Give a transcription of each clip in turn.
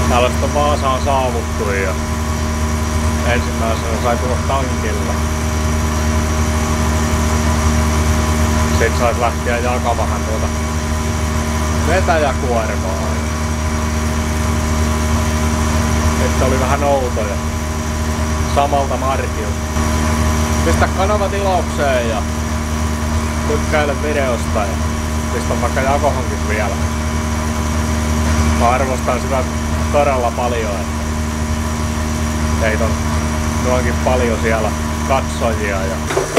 Tällaista Vaasaan saavuttu ja ensimmäisenä sai tulla tankilla. Sitten sais lähteä jakamahan tuota vetäjäkuormaa. Että oli vähän outoja. Samalta markilta. Pistä kanava tilaukseen ja tykkäile videosta ja pistä vaikka jakohonkin vielä. Mä arvostan sitä todella paljon, että teitä on noinkin paljon siellä katsojia ja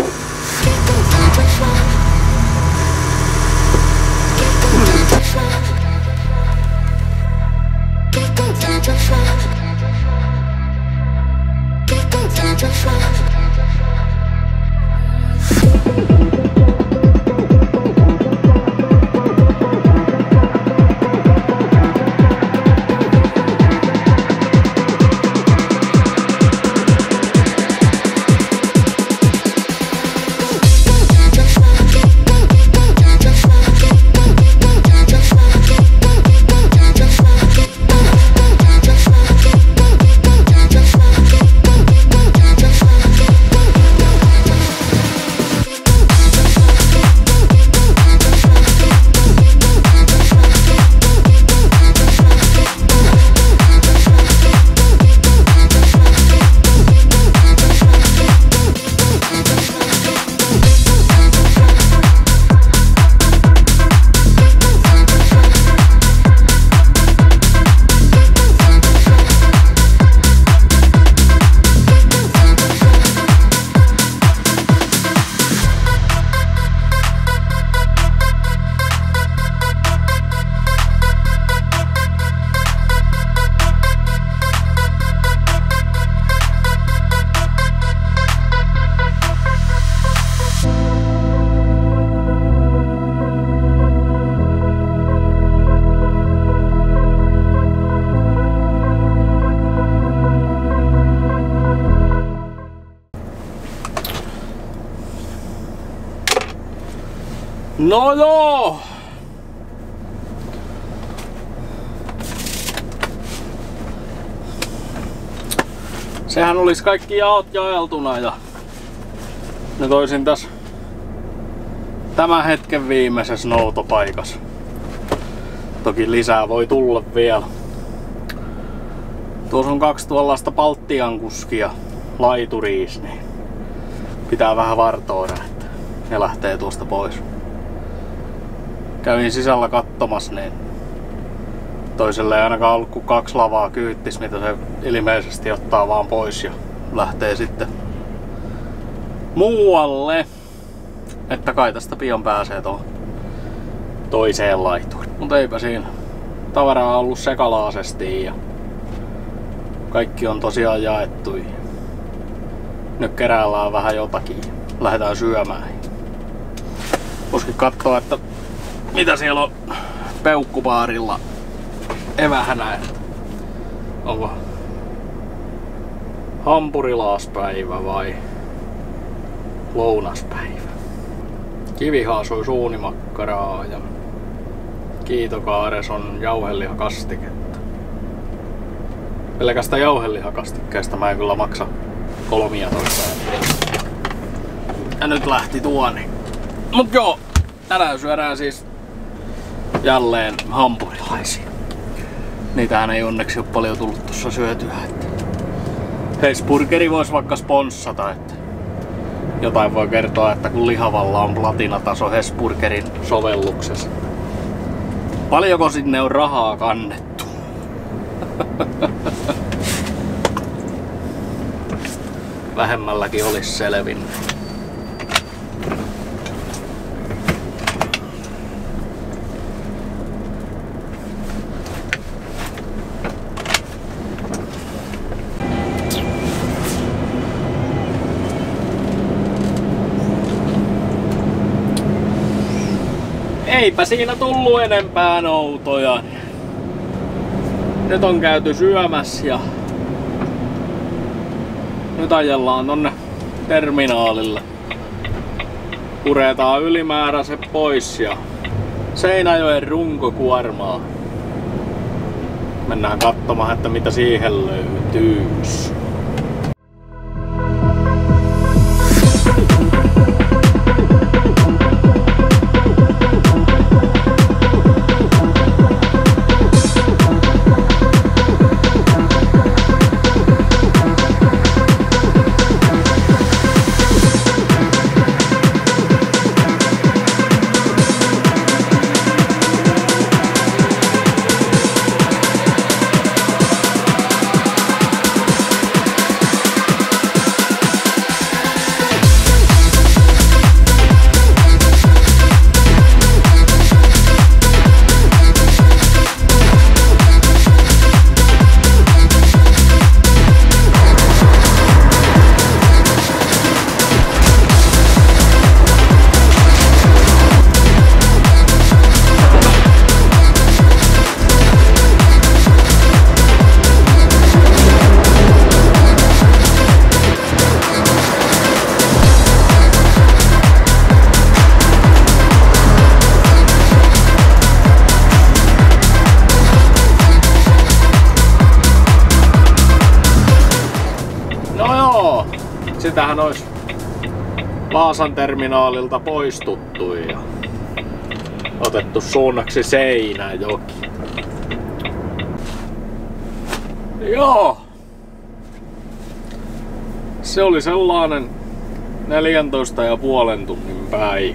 no joo! Sehän olisi kaikki jaot jaeltuna ja nyt olisin tässä tämän hetken viimeisessä noutopaikassa. Toki lisää voi tulla vielä. Tuossa on 2 tuollaista Baltian kuskia laituriis, niin pitää vähän vartoida, että ne lähtee tuosta pois. Kävin sisällä katsomassa, niin toiselle ei ainakaan ollut kuin 2 lavaa kyyttis, mitä se ilmeisesti ottaa vaan pois ja lähtee sitten muualle. Että kai tästä pian pääsee tuohon toiseen laituriin. Mutta eipä siinä. Tavaraa on ollut sekalaisesti ja kaikki on tosiaan jaettu. Nyt keräällään vähän jotakin. Lähdetään syömään. Voisikin katsoa, että mitä siellä on peukkubaarilla evähänä. Onko hampurilaaspäivä vai lounaspäivä? Kivihaasui suunimakkaraa ja kiitokaares on jauhelihakastiketta. Pelkästä jauhelihakastikkeesta mä en kyllä maksa 13. Ja nyt lähti tuoni. Mut joo, tänään syödään siis jälleen hampurilaisia. Niitähän ei onneksi ole paljon tullut tuossa syötyä. Hesburgeri voisi vaikka sponssata, että jotain voi kertoa, että kun lihavalla on platinataso Hesburgerin sovelluksessa. Paljonko sinne on rahaa kannettu? Vähemmälläkin olisi selvinnyt. Eipä siinä tullut enempää noutoja. Nyt on käyty syömässä ja nyt ajellaan tonne terminaalille. Puretaan ylimääräiset pois ja Seinäjoen runkokuormaa Mennään katsomaan, että mitä siihen löytyis. Sitähän olisi Vaasan terminaalilta poistuttu ja otettu suunnaksi Seinäjoki. Joo. Se oli sellainen 14,5 tunnin päivä.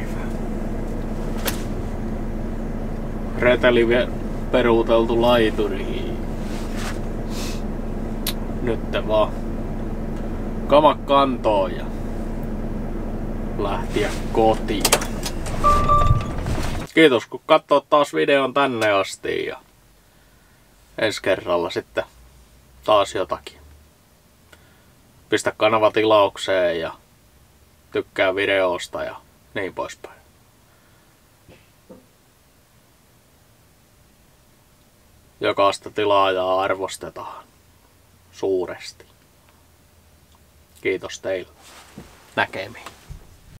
Reteli peruuteltu laituriin. Nyt vaan kamat kantoon ja lähtiä kotiin. Kiitos kun katsoit taas videon tänne asti ja ensi kerralla sitten taas jotakin. Pistä kanava tilaukseen ja tykkää videosta ja niin poispäin. Jokaista tilaajaa arvostetaan suuresti. Kiitos teille. Näkemiin.